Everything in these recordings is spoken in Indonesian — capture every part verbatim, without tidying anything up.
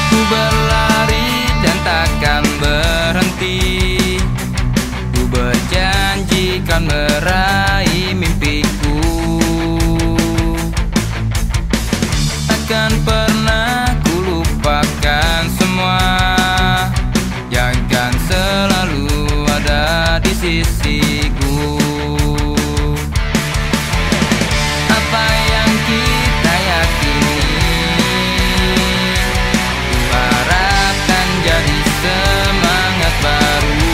Ku berlari dan takkan berhenti. Ku berjanji kan meraih mimpiku. Takkan pernah ku lupakan semua yang kan selalu ada di sisiku. Apa yang kita yakini, ku harapkan jadi semangat baru.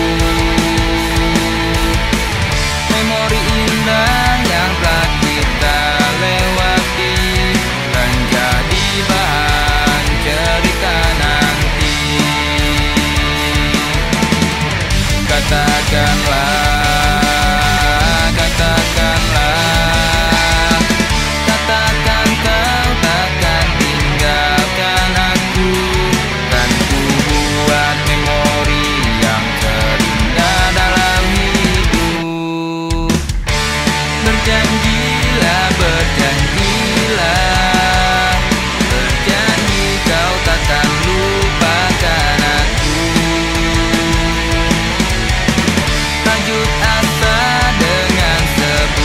Memori indah yang telah kita lewati dan jadi bahan cerita nanti. Katakanlah, katakanlah, katakan kau takkan tinggalkan aku. Kan ku buat memori yang terindah dalam hidup. Berjanjilah, berjanjilah, berjanji kau takkan lupakan aku. Tajuk asa dengan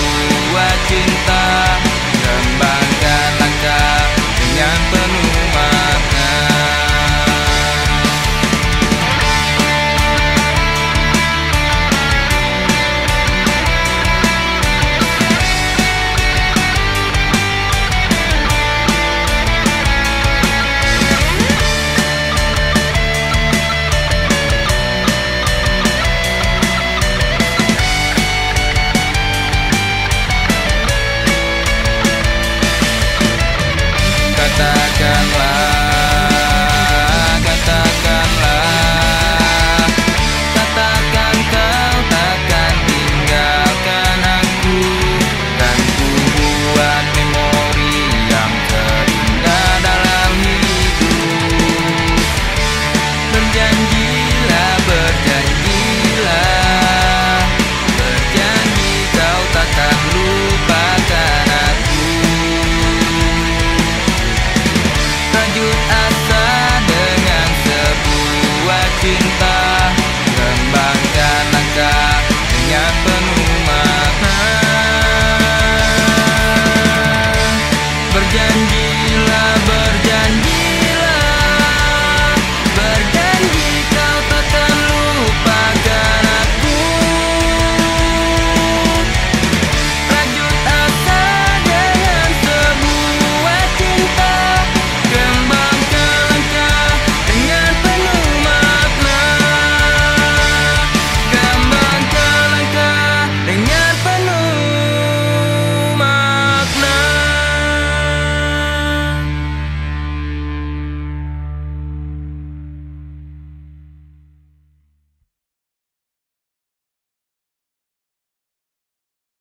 sebuah cinta, kembangkan langkah dengan penuh